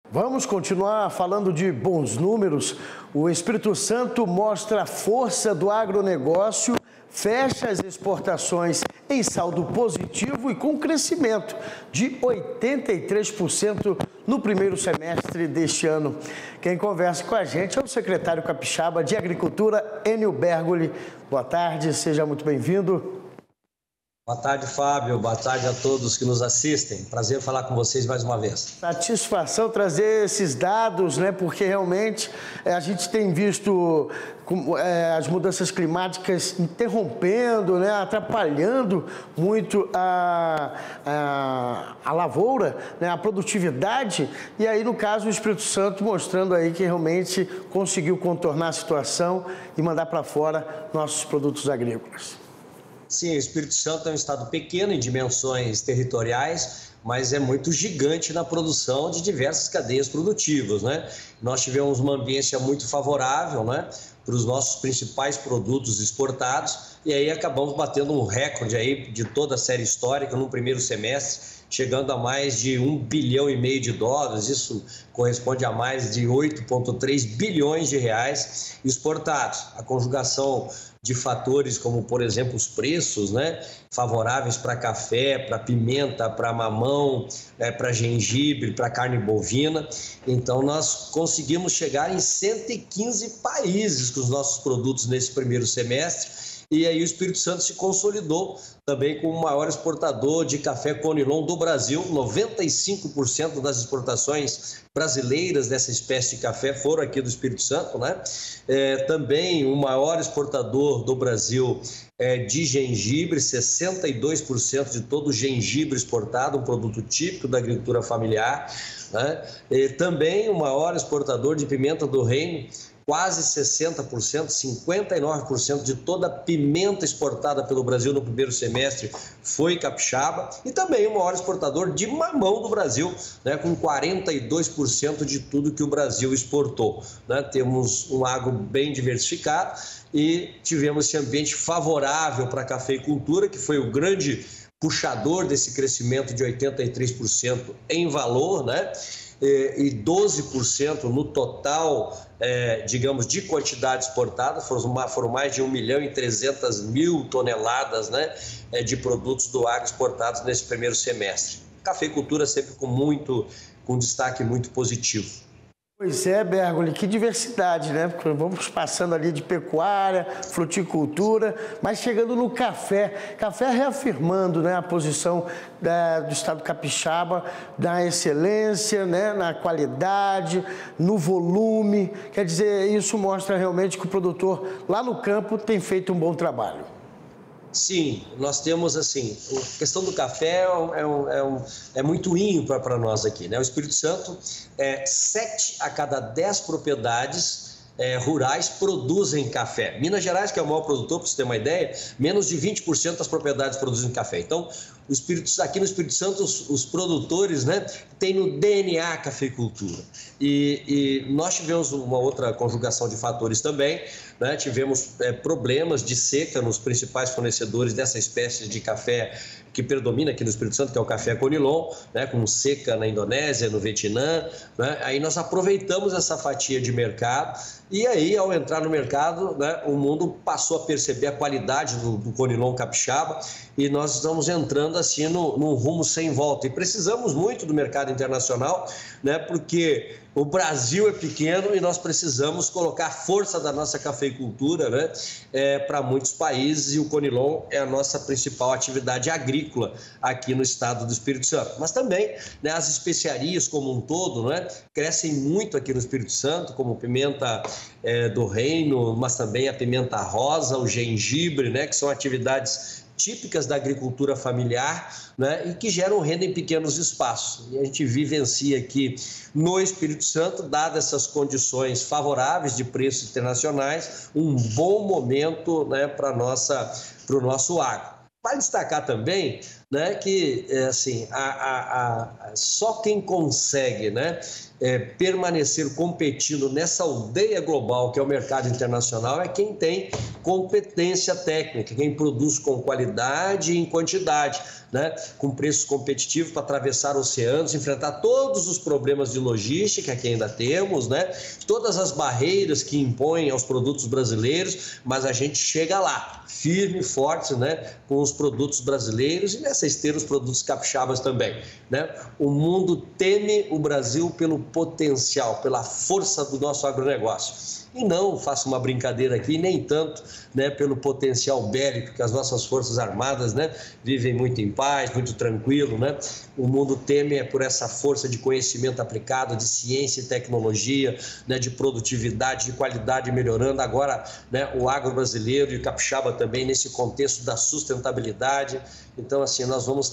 Vamos continuar falando de bons números. O Espírito Santo mostra a força do agronegócio, fecha as exportações em saldo positivo e com crescimento de 83% no primeiro semestre deste ano. Quem conversa com a gente é o secretário capixaba de Agricultura, Enio Bergoli. Boa tarde, seja muito bem-vindo. Boa tarde, Fábio. Boa tarde a todos que nos assistem. Prazer falar com vocês mais uma vez. Satisfação trazer esses dados, né? Porque realmente a gente tem visto as mudanças climáticas interrompendo, né? Atrapalhando muito a lavoura, né? A produtividade. E aí, no caso, o Espírito Santo mostrando aí que realmente conseguiu contornar a situação e mandar para fora nossos produtos agrícolas. Sim, o Espírito Santo é um estado pequeno em dimensões territoriais, mas é muito gigante na produção de diversas cadeias produtivas, né? Nós tivemos uma ambiência muito favorável, né, para os nossos principais produtos exportados, e aí acabamos batendo um recorde aí de toda a série histórica no primeiro semestre, chegando a mais de US$ 1,5 bilhão de dólares, isso corresponde a mais de 8,3 bilhões de reais exportados. A conjugação de fatores como, por exemplo, os preços, né, favoráveis para café, para pimenta, para mamão, para gengibre, para carne bovina. Então, nós conseguimos chegar em 115 países com os nossos produtos nesse primeiro semestre. E aí o Espírito Santo se consolidou também como o maior exportador de café Conilon do Brasil. 95% das exportações brasileiras dessa espécie de café foram aqui do Espírito Santo, né? Também o maior exportador do Brasil de gengibre, 62% de todo o gengibre exportado, um produto típico da agricultura familiar, né? Também o maior exportador de pimenta do reino, quase 60%, 59% de toda a pimenta exportada pelo Brasil no primeiro semestre foi capixaba, e também o maior exportador de mamão do Brasil, né, com 42% de tudo que o Brasil exportou, né? Temos um agro bem diversificado e tivemos esse ambiente favorável para a cafeicultura, que foi o grande puxador desse crescimento de 83% em valor, né? E 12% no total, digamos, de quantidade exportada, foram mais de 1.300.000 toneladas, né, de produtos do agro exportados nesse primeiro semestre. Cafeicultura sempre com destaque muito positivo. Pois é, Bergoli, que diversidade, né? Porque vamos passando ali de pecuária, fruticultura, mas chegando no café. Café reafirmando, né, a posição do estado capixaba, da excelência, né, na qualidade, no volume. Quer dizer, isso mostra realmente que o produtor lá no campo tem feito um bom trabalho. Sim, nós temos assim, a questão do café é muito ímpar para nós aqui, né? O Espírito Santo, 7 a cada 10 propriedades rurais produzem café. Minas Gerais, que é o maior produtor, para você ter uma ideia, menos de 20% das propriedades produzem café. Então, aqui no Espírito Santo, os produtores, né, têm no DNA a cafeicultura. E nós tivemos uma outra conjugação de fatores também, né? Tivemos problemas de seca nos principais fornecedores dessa espécie de café que predomina aqui no Espírito Santo, que é o café Conilon, né, com seca na Indonésia, no Vietnã, né? Aí nós aproveitamos essa fatia de mercado, e aí, ao entrar no mercado, né, o mundo passou a perceber a qualidade do Conilon capixaba, e nós estamos entrando assim num rumo sem volta. E precisamos muito do mercado internacional, né, porque o Brasil é pequeno e nós precisamos colocar força da nossa cafeicultura, né, para muitos países, e o Conilon é a nossa principal atividade agrícola aqui no estado do Espírito Santo. Mas também, né, as especiarias como um todo, né, crescem muito aqui no Espírito Santo, como pimenta do reino, mas também a pimenta rosa, o gengibre, né, que são atividades típicas da agricultura familiar, né, e que geram renda em pequenos espaços. E a gente vivencia aqui no Espírito Santo, dadas essas condições favoráveis de preços internacionais, um bom momento, né, para o nosso agro. Vale destacar também, né, que assim, só quem consegue, né, permanecer competindo nessa aldeia global que é o mercado internacional é quem tem competência técnica, quem produz com qualidade e em quantidade. né, com preços competitivos para atravessar oceanos, enfrentar todos os problemas de logística que ainda temos, né, todas as barreiras que impõem aos produtos brasileiros, mas a gente chega lá, firme e forte, né, com os produtos brasileiros e nessa esteira os produtos capixabas também, né? O mundo teme o Brasil pelo potencial, pela força do nosso agronegócio. E não faço uma brincadeira aqui, nem tanto, né, pelo potencial bélico que as nossas forças armadas, né, vivem muito em paz, muito tranquilo, né? O mundo teme por essa força de conhecimento aplicado, de ciência e tecnologia, né, de produtividade, de qualidade melhorando. Agora, né, o agro brasileiro e o capixaba também nesse contexto da sustentabilidade. Então, assim, nós vamos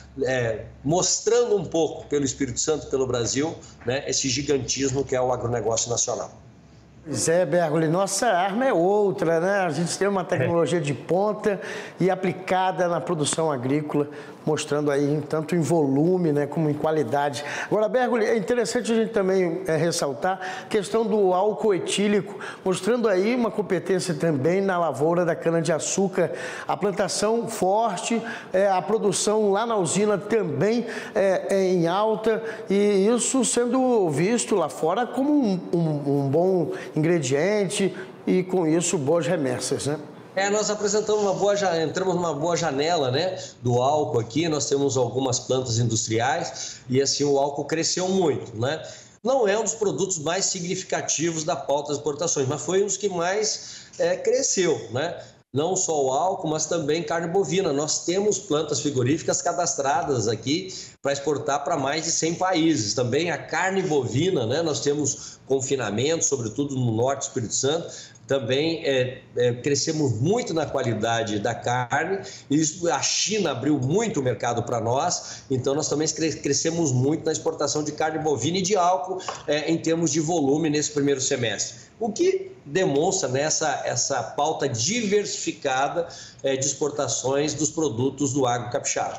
mostrando um pouco pelo Espírito Santo, pelo Brasil, né, esse gigantismo que é o agronegócio nacional. Pois é, Bergoli, nossa arma é outra, né? A gente tem uma tecnologia de ponta e aplicada na produção agrícola, mostrando aí tanto em volume, né, como em qualidade. Agora, Bergoli, é interessante a gente também ressaltar a questão do álcool etílico, mostrando aí uma competência também na lavoura da cana-de-açúcar, a plantação forte, a produção lá na usina também é em alta, e isso sendo visto lá fora como um bom ingrediente e, com isso, boas remessas, né? Nós apresentamos entramos numa boa janela, né, do álcool aqui. Nós temos algumas plantas industriais e assim o álcool cresceu muito, né? Não é um dos produtos mais significativos da pauta das exportações, mas foi um dos que mais cresceu, né? Não só o álcool, mas também carne bovina. Nós temos plantas frigoríficas cadastradas aqui para exportar para mais de 100 países. Também a carne bovina, né? Nós temos confinamento, sobretudo no norte do Espírito Santo. Também crescemos muito na qualidade da carne. A China abriu muito o mercado para nós, então nós também crescemos muito na exportação de carne bovina e de álcool em termos de volume nesse primeiro semestre. O que demonstra essa pauta diversificada de exportações dos produtos do agro capixaba.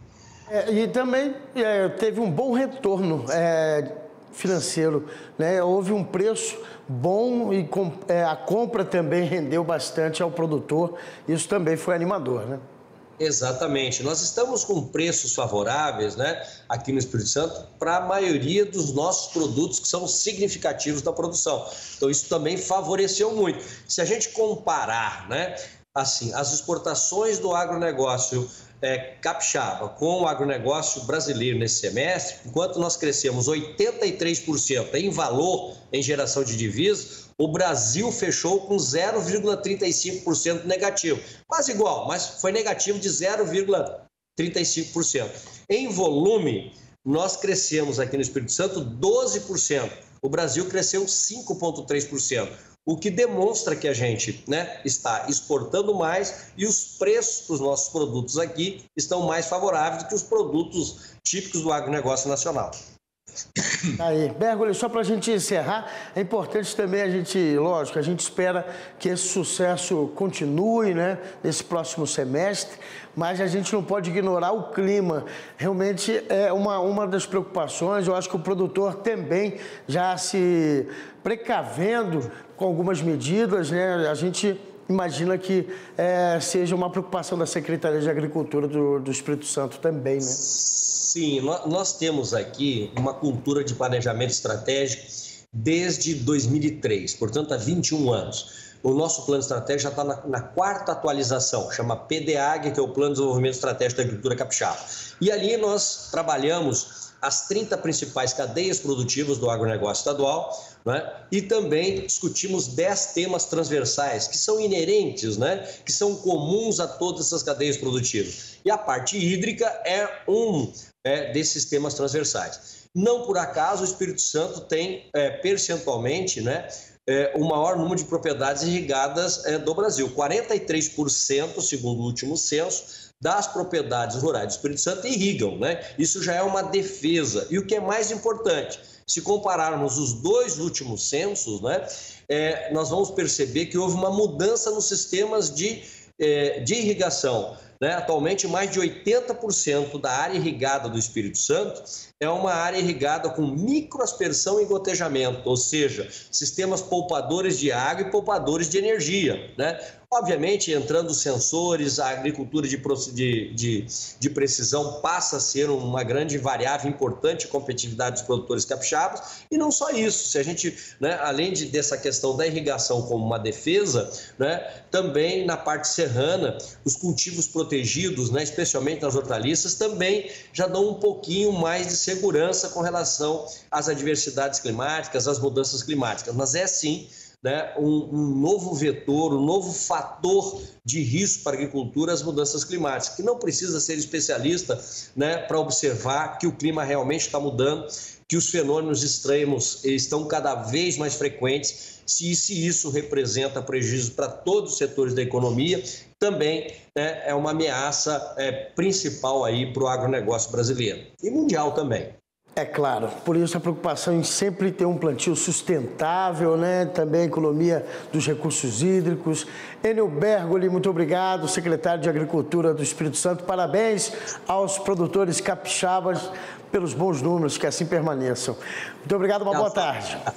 E também teve um bom retorno financeiro, né? Houve um preço bom e a compra também rendeu bastante ao produtor. Isso também foi animador, né? Exatamente. Nós estamos com preços favoráveis, né, aqui no Espírito Santo para a maioria dos nossos produtos que são significativos da produção. Então isso também favoreceu muito. Se a gente comparar, né, assim, as exportações do agronegócio capixaba com o agronegócio brasileiro nesse semestre, enquanto nós crescemos 83% em valor em geração de divisas, o Brasil fechou com 0,35% negativo. Quase igual, mas foi negativo de 0,35%. Em volume, nós crescemos aqui no Espírito Santo 12%. O Brasil cresceu 5,3%. O que demonstra que a gente, né, está exportando mais e os preços dos nossos produtos aqui estão mais favoráveis do que os produtos típicos do agronegócio nacional. Aí, Bergoli, só para a gente encerrar, é importante também a gente espera que esse sucesso continue, né, nesse próximo semestre, mas a gente não pode ignorar o clima. Realmente é uma das preocupações. Eu acho que o produtor também já se precavendo com algumas medidas, né? A gente imagina que seja uma preocupação da Secretaria de Agricultura do Espírito Santo também, né? Sim, nós temos aqui uma cultura de planejamento estratégico desde 2003, portanto há 21 anos. O nosso plano estratégico já está na quarta atualização, chama PDAG, que é o Plano de Desenvolvimento Estratégico da Agricultura Capixaba. E ali nós trabalhamos as 30 principais cadeias produtivas do agronegócio estadual, né? E também discutimos 10 temas transversais que são inerentes, né? Que são comuns a todas essas cadeias produtivas. E a parte hídrica é um desses temas transversais. Não por acaso o Espírito Santo tem percentualmente, né, o maior número de propriedades irrigadas do Brasil. 43%, segundo o último censo, das propriedades rurais do Espírito Santo irrigam, né? Isso já é uma defesa. E o que é mais importante, se compararmos os dois últimos censos, né, nós vamos perceber que houve uma mudança nos sistemas de irrigação. Né? Atualmente, mais de 80% da área irrigada do Espírito Santo é uma área irrigada com microaspersão e gotejamento, ou seja, sistemas poupadores de água e poupadores de energia, né? Obviamente, entrando sensores, a agricultura de precisão passa a ser uma grande variável importante de competitividade dos produtores capixabas. E não só isso, se a gente, né, além dessa questão da irrigação como uma defesa, né, também na parte serrana, os cultivos protegidos, né, especialmente nas hortaliças, também já dão um pouquinho mais de segurança com relação às adversidades climáticas, às mudanças climáticas. Mas é sim, né, um novo vetor, um novo fator de risco para a agricultura, as mudanças climáticas, que não precisa ser especialista, né, para observar que o clima realmente está mudando, que os fenômenos extremos estão cada vez mais frequentes. Se isso representa prejuízo para todos os setores da economia, também, né, é uma ameaça principal aí para o agronegócio brasileiro e mundial também. É claro, por isso a preocupação em sempre ter um plantio sustentável, né? Também a economia dos recursos hídricos. Enio Bergoli, muito obrigado, secretário de Agricultura do Espírito Santo. Parabéns aos produtores capixabas pelos bons números, que assim permaneçam. Muito obrigado, uma boa tarde.